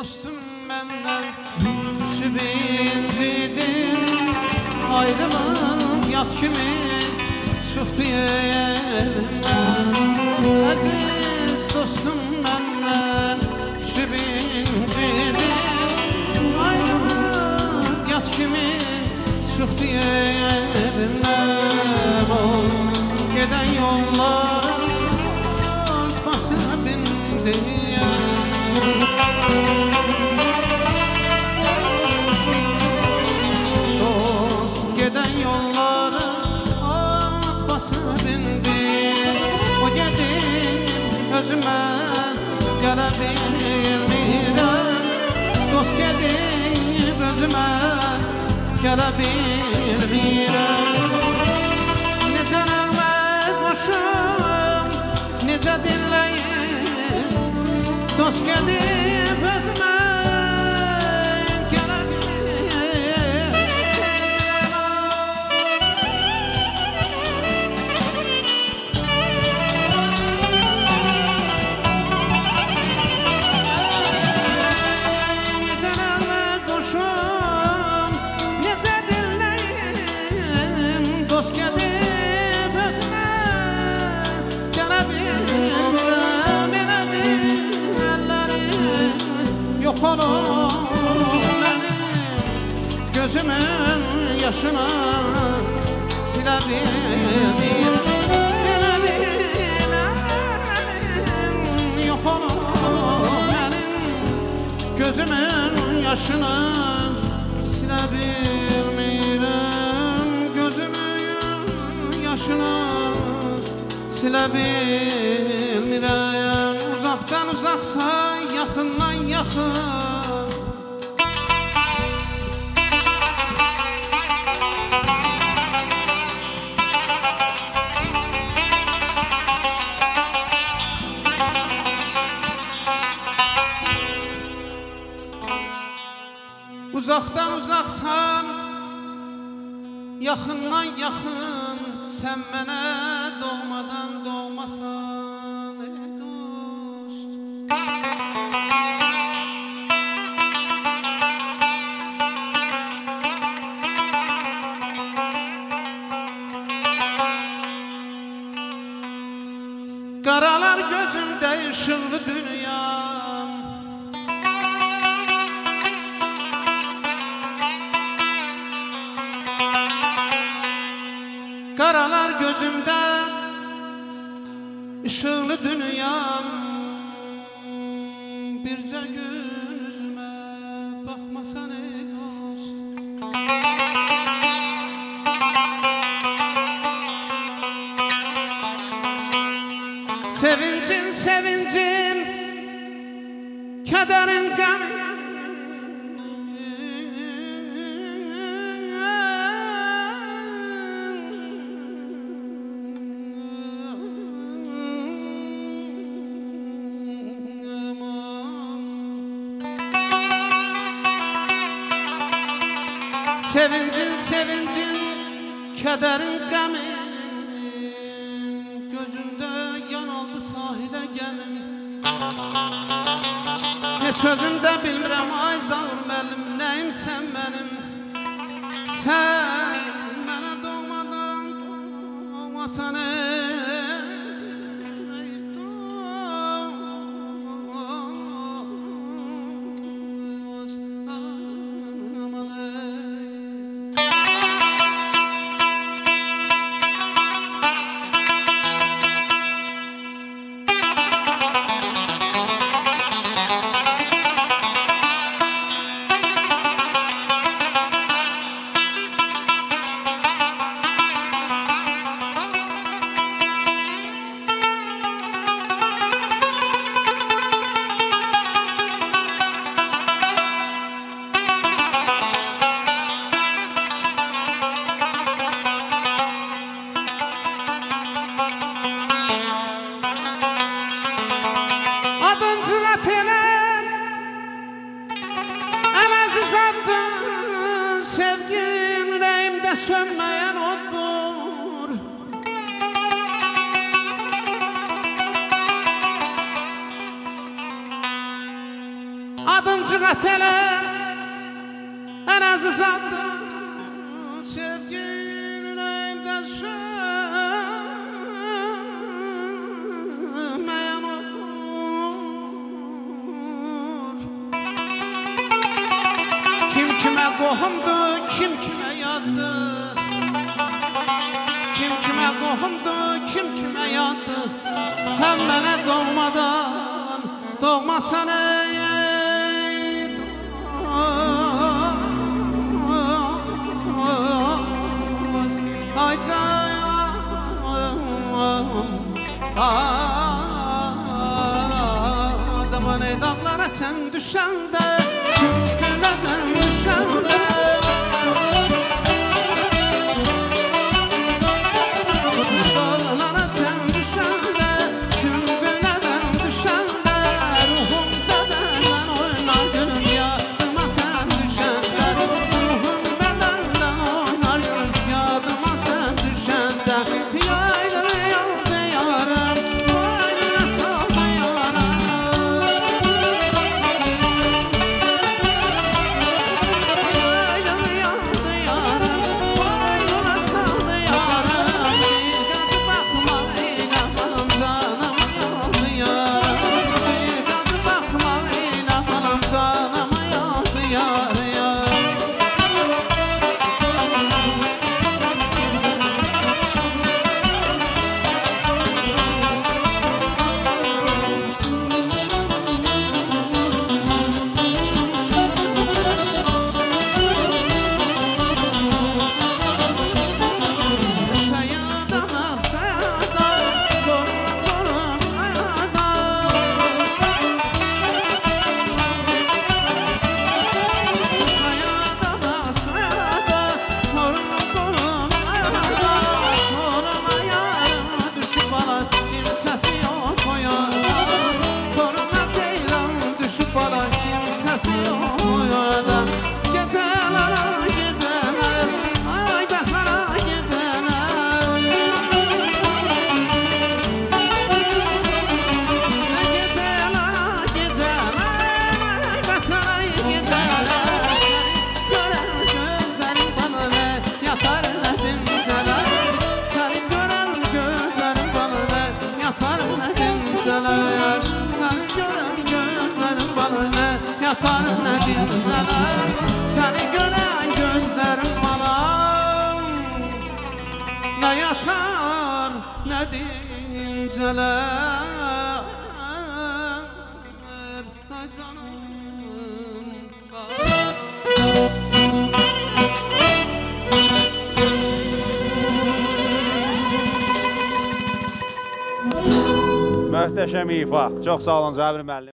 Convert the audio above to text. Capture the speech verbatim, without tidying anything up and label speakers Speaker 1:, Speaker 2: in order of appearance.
Speaker 1: dostum benden sübincidim. Ayrılık yat kimi çıktı evimden. Aziz dostum benden sübincidim. Ayrılık yat kimi çıktı evimden. O giden yollar basıp bindi. Dost giden yolları at basıp bindi. O gedib özüme gelebilmirəm. Dost gedib özüme gelebilmirəm. Necə rəğbət qoşum, necə dinləyim. Dost gedib özüme yok olur benim gözümün yaşını silebilirim. Yok olur benim gözümün yaşını silebilmirəm. Gözümün yaşını silebilmirəm. Uzaktan uzaksa yakından yakın. Uzaktan uzaksan, yakından yakın. Sen bana doğmadan doğmasan ey dost. Karalar gözümde ışıldı dünyam. Karalar gözümde ışıldı dünyam. Birce gözüme bakmasan ey dost. Sevincin sevincin, kederin gamin. Sevincin sevincin, kederin gamin. Gözünde yan aldı sahile gemin. Ne sözünde bilmirəm ay zavur məlim. Nəyim sen benim. Sen bana doğmadan doğmasan ey mərhəmət elə. Ən əziz addı sevgin ürəyimdən sönməyən olur. Kim kimə qohumdur, kim kimə yaddır. Kim kimə qohumdur, kim kimə yaddır. Sən mənə doğmadan, doğmasan ey ay canım, adamın ey dağlara sən düşəndə, sümbülədən düşəndə. Dağlara sən düşəndə, sümbülədən düşəndə. Ruhum bədəndən oynar gülüm, yadıma sən düşəndə. Ruhum bədəndən oynar gülüm, yadıma sən düşəndə. Yaylı yandı yarım, boynuna saldı yarım. Yaylı yandı yarım, boynuna saldı yarım. Yıkadı bakma ile balım canıma yandı yarım. Yıkadı bakma ile balım canıma yandı yarım. Sayada maksada, zorun kolum ayada. Sayada maksada, zorun kolum ayada. Koruna yarım düşüp alan, kimsesi yok o yana. Koruna ceylan düşüp alan, kimsesi yok o yana. Geceler, geceler, ay bahara geceler. Geceler, geceler, ay bahara geceler. Seni gören gözlerim bana ne yatar ne dimceler. Seni gören gözlerim bana ne yatar ne dimceler. Seni gören gözlerim bana ne yatar ne dimceler. Seni gören gözlerim bana ne yatar ne dimceler. Ay canım.
Speaker 2: Möhtəşəm ifa. Çox sağ olun Cəbir müəllim.